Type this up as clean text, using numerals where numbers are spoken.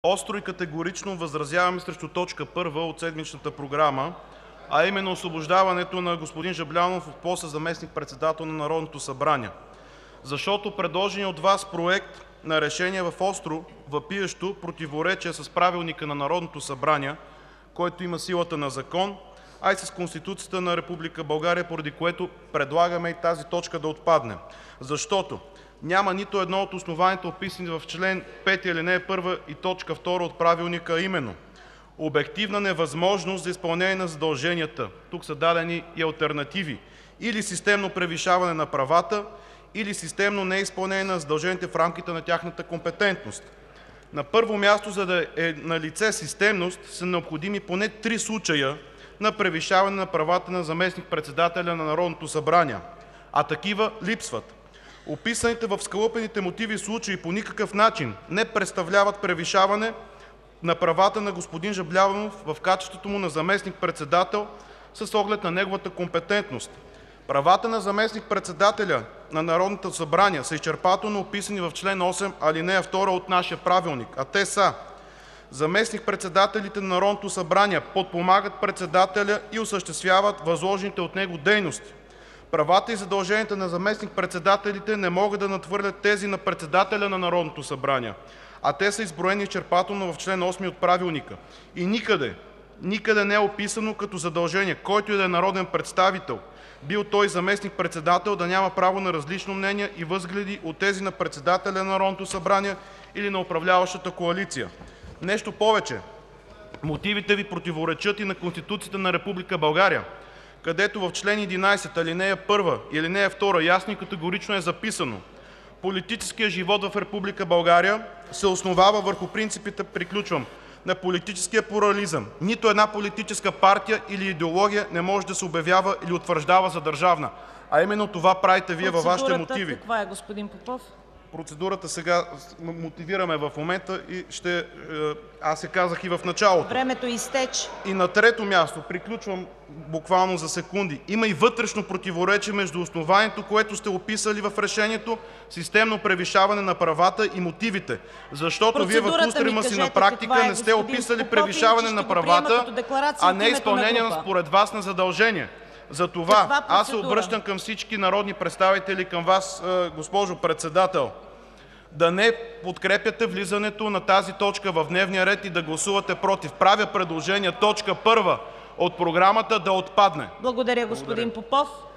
Остро и категорично възразяваме срещу точка 1 от седмичната програма, а именно освобождаването на господин Жаблянов от поста заместник-председател на Народното събрание. Защото предложеният от Вас проект на решение в остро, въпиещо противоречие с Правилника на Народното събрание, който има силата на закон, а и с Конституцията на Република България, поради което предлагаме и тази точка да отпадне. Защото няма нито едно от основанията, описани в чл. 5, алинея 1 и т. 2 от Правилника, а именно обективна невъзможност за изпълнение на задълженията. Тук са дадени и алтернативи: или системно превишаване на правата, или системно неизпълнение на задълженията в рамките на тяхната компетентност. На първо място, за да е налице системност, са необходими поне 3 случая на превишаване на правата на заместник-председателя на Народното събрание, а такива липсват. Описаните в скалъпените мотиви случаи по никакъв начин не представляват превишаване на правата на господин Жаблянов в качеството му на заместник-председател с оглед на неговата компетентност. Правата на заместник-председателя на Народното събрание са изчерпателно описани в чл. 8, алинея 2 от нашия правилник, а те са: заместник-председателите на Народното събрание подпомагат председателя и осъществяват възложените от него дейности. Правата и задълженията на заместник-председателите не могат да надхвърлят тези на председателя на Народното събрание, а те са изброени изчерпателно в чл. 8 от Правилника. И никъде не е описано като задължение, който и да е народен представител, бил той заместник-председател, да няма право на различно мнение и възгледи от тези на председателя на Народното събрание или на управляващата коалиция. Нещо повече, мотивите Ви противоречат и на Конституцията на Република България, където в чл. 11, алинея 1 и алинея 2 ясно и категорично е записано: политическият живот в Република България се основава върху принципите, на политическия плурализъм. Нито една политическа партия или идеология не може да се обявява или утвърждава за държавна. А именно това правите Вие във Вашите мотиви. Каква е, господин Попов? Процедурата сега мотивираме в момента и аз я казах и в началото. Времето изтече. И на трето място, приключвам буквално за секунди, има и вътрешно противоречие между основанието, което сте описали в решението – системно превишаване на правата, и мотивите. Защото Вие в устрима си на практика не сте описали превишаване на правата, а не изпълнение според Вас на задължения. Затова аз се обръщам към всички народни представители, към Вас, госпожо Председател, да не подкрепяте влизането на тази точка в дневния ред и да гласувате против. Правя предложение точка 1 от програмата да отпадне. Благодаря, господин Попов.